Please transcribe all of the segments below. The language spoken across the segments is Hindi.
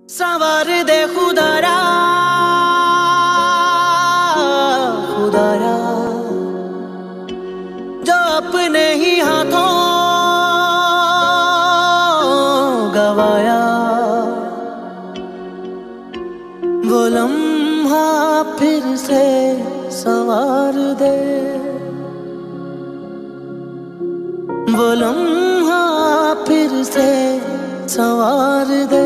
संवार दे खुदारा खुदारा, जो अपने ही हाथों गवाया, वो लम्हा फिर से संवार दे, वो लम्हा फिर से संवार दे,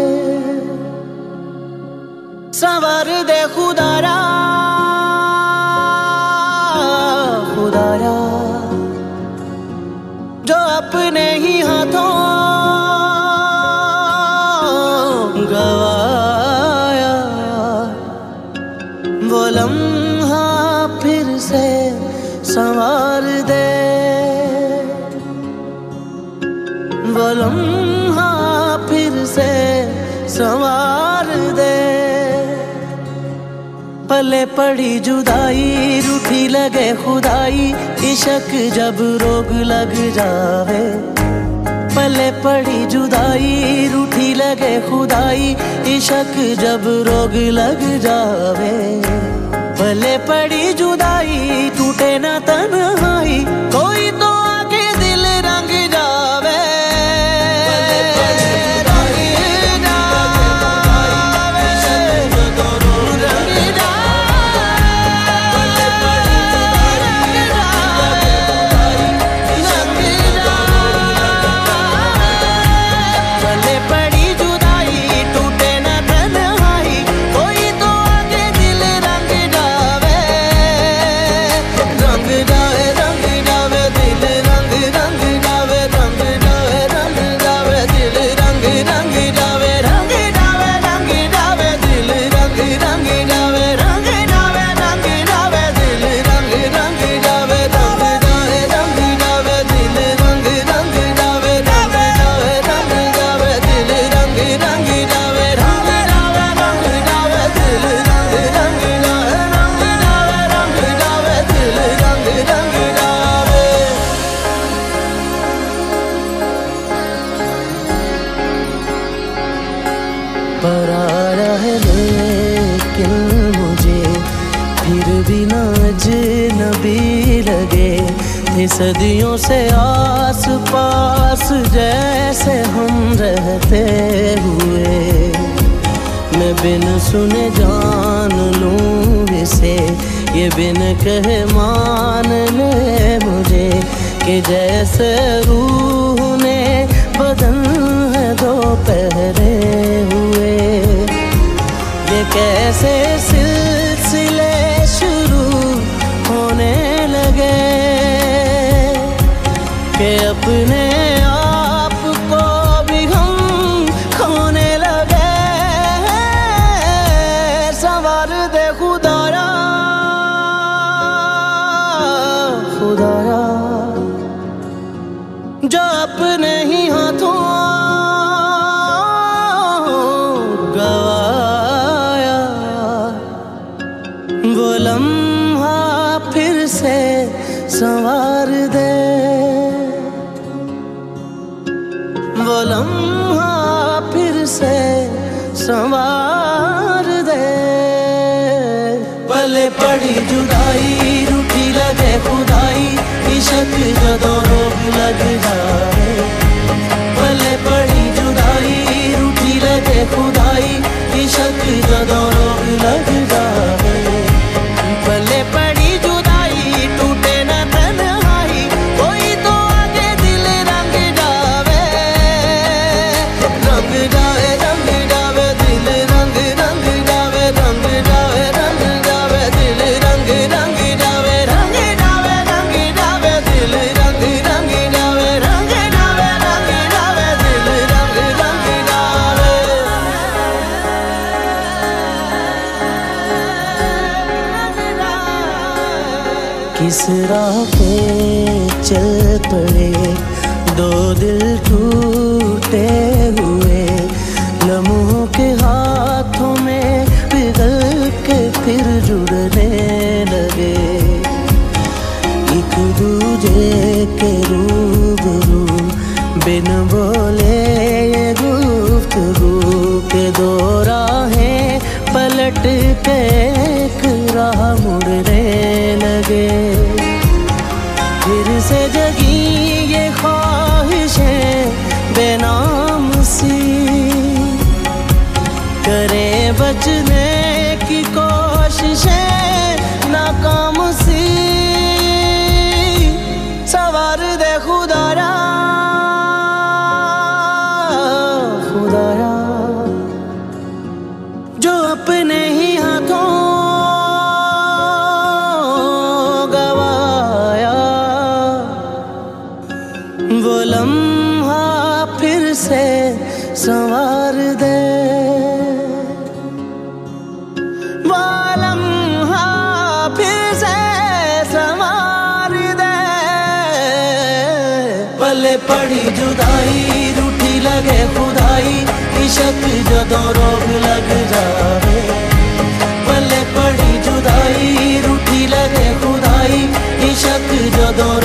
संवार दे खुदारा खुदारा, जो अपने ही हाथों गवाया, वो लम्हा फिर से संवार दे, वो लम्हा फिर से संवार दे। पले पड़ी जुदाई, रूठी लगे खुदाई, इश्क जब रोग लग जावे, पले पड़ी जुदाई, रूठी लगे खुदाई, इश्क जब रोग लग जावे, पले पड़ी जुदाई, टूटे ना तन्हाई, कोई तो आके दिल रंग जावे, पराया है लेकिन मुझे फिर भी ना अजनबी लगे, थे सदियों से आस पास जैसे हम रहते हुए, मैं बिन सुने जान लूँ इसे, ये बिन कहे मान ले मुझे, कि जैसे रूह ने बदन है दो पहरे हुए, ये कैसे सिलसिले शुरू होने लगे, कि अपने आप को भी हम खोने लगे, संवार दे खुदारा खुदारा, जो अपने ही हाथों गवाया, वो लम्हा फिर से संवार दे, वो लम्हा फिर से संवार दे। पले पड़ी जुदाई, रूठी लगे खुदाई, इश्क जदों रोग लग जाए, पले पड़ी जुदाई, रूठी लगे खुदाई, इश्क जदों रोग लग जाए, पले पड़ी जुदाई, टूटे ना तन्हाई, कोई तो आगे दिल रंग जावे, रंग जावे रंग जावे दिल रंग रंग जावे, रंग जावे रंग जावे दिल रंग रंग जावे, रंग जावे रंग जावे दिल रंग रंग जावे, रंग जावे रंग जावे दिल रंग रंग जावे। किस राह पे चल पड़े दो दिल टूटे हुए, लम्हों के हाथों में पिघल के फिर जुड़ने लगे, एक दूजे के रूबरू बिन बोले ये गुफ्तगू के दो राहें पलट के एक राह मुड़ने लगे। फिर से जगी ये ख्वाहिशें बेनाम सी, करें बचने की कोशिशें नाकाम सी। सवार दे खुदाया खुदाया, जो अपने ही हाथों गवाया, वो लम्हा फिर से संवार दे, वो लम्हा फिर से संवार दे। पले पड़ी जुदाई रूठी लगे खुदाई, इश्क जदों रोग लग जावे। पले पड़ी जुदाई रूठी लगे खुदाई, इश्क जदों